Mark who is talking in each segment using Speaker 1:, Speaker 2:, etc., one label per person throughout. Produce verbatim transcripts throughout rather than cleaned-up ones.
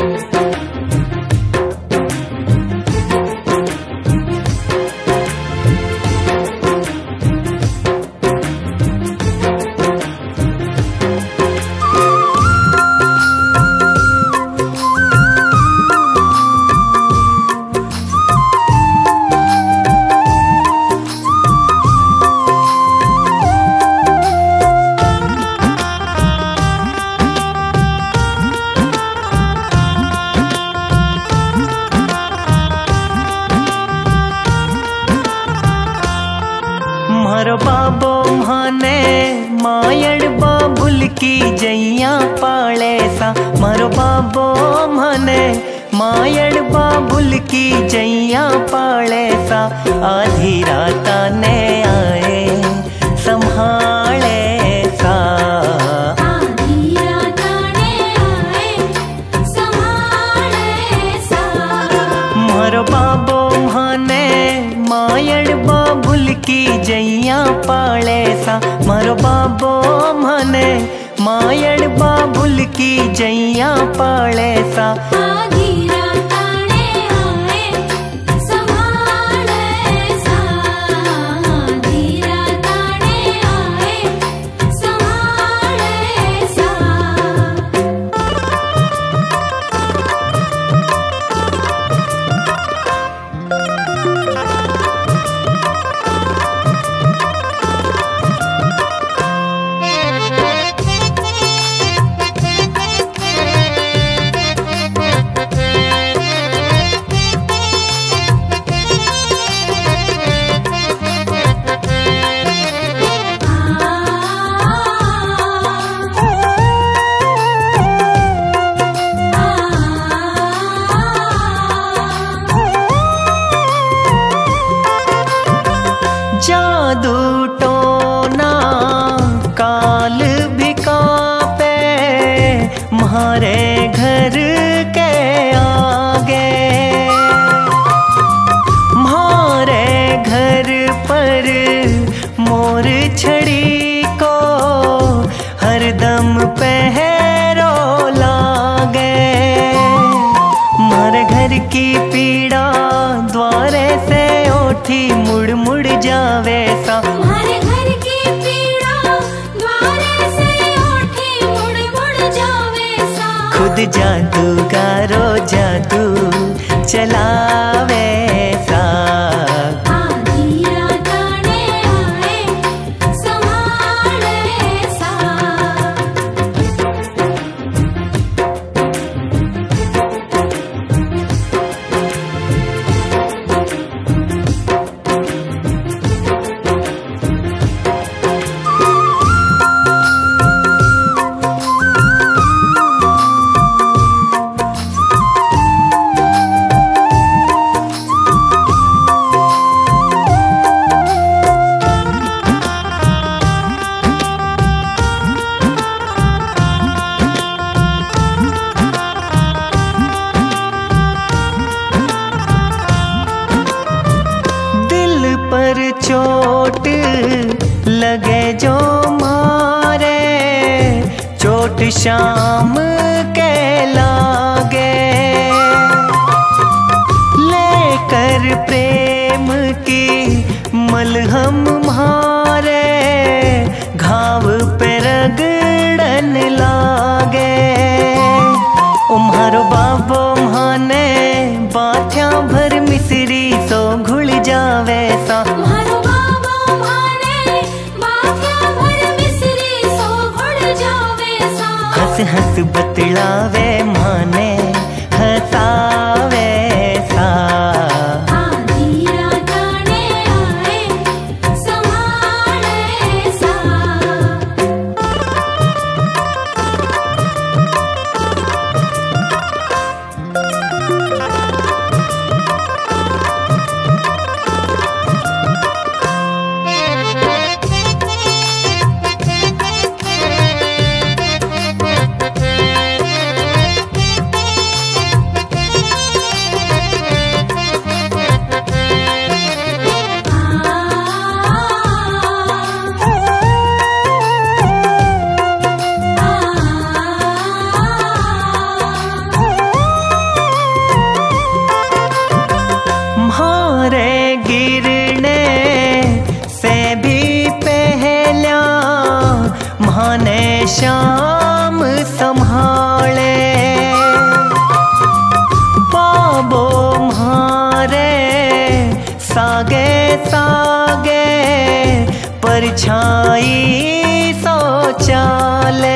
Speaker 1: मारो बाबो माने मायड़ बाबुल की जैया पाले सा। मारो बाबो माने मायड़ बाबुल की जैया पाले सा। आधी रात ने आए संभाले सा।
Speaker 2: आधी रात ने आए संभाले सा।
Speaker 1: मारो बाबो माने मायड़ बाबुल की जैया पाले सा। मारो बाबो माने मायड़ बाबुल की जैया पाले सा।
Speaker 2: आधी रात ने आए संभाले सा। आधी रात ने आए संभाले सा।
Speaker 1: जादू टोना काल भी कांपे म्हारे घर के आगे। म्हारे घर पर मोर छड़ी को हरदम पहरो लागे। म्हारे घर की पीड़ा द्वारे से उठी मुड़ मुड़ जावे सा।
Speaker 2: हमारे घर की पीड़ा द्वारे से उठी मुड़ मुड़ जावे सा।
Speaker 1: खुद जादूगारो जादू चलावे सा।
Speaker 2: आधी रात ने आए संभाले सा।
Speaker 1: पर चोट लगे जो मारे चोट शाम के लागे। लेकर प्रेम की मलहम मारे घाव पे रगड़न लागे। उम्हारो बाबो माने बाथ्या भर मिसरी सो घुल जावे सा।
Speaker 2: तुम्हारो बाबो माने बाथ्या भर मिसरी सो घुल जावे सा।
Speaker 1: हंस हंस बतलावे माने हंसावे सा।
Speaker 2: आधी रात ने आए संभाले सा।
Speaker 1: श्याम संभाले। बाबो म्हारे सागे सागे परछाई सो चाले।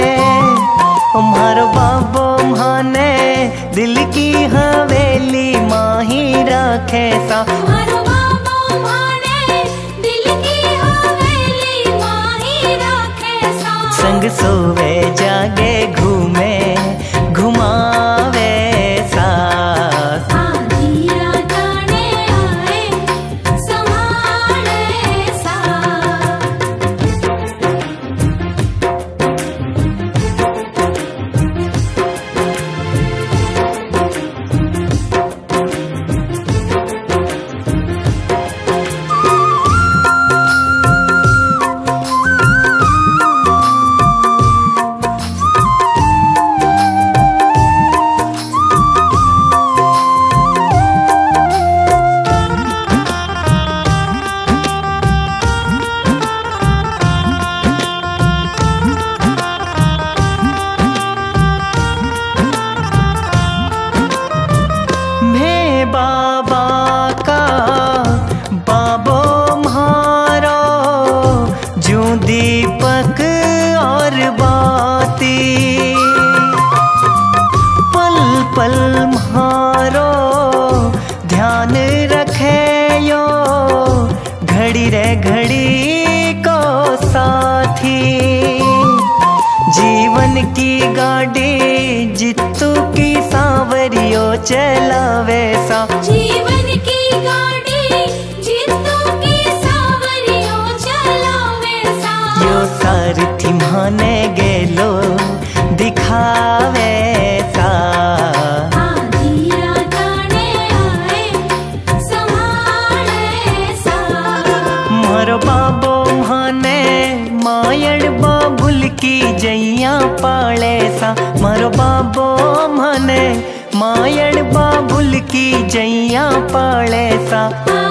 Speaker 1: मारो बाबो म्हाने दिल की हवेली माही रखे सा।
Speaker 2: मारो बाबो म्हाने दिल की हवेली माही रखे सा।
Speaker 1: संग सोवे जागे घूमे घुमावे सा।
Speaker 2: आधी राताने आए संभाले सा।
Speaker 1: बाबा का बाबो म्हारो जूं दीपक और बाती। पल पल म्हारो ध्यान रखे यो घड़ी रे घड़ी को साथी। जीवन की गाड़ी जित्तू की सांवरियो चलावे सा।
Speaker 2: जीवन की गाड़ी जित्तू की सांवरियो चलावे सा।
Speaker 1: यो सारथी म्हाने गेलो दिखावे सा।
Speaker 2: आधी राताने आए संभाले सा।
Speaker 1: मारो बाबो म्हाने मायड़ बाबुल की जैया पाले सा। मारो बाबो म्हाने मायड़ बाबुल की जैया पाले सा।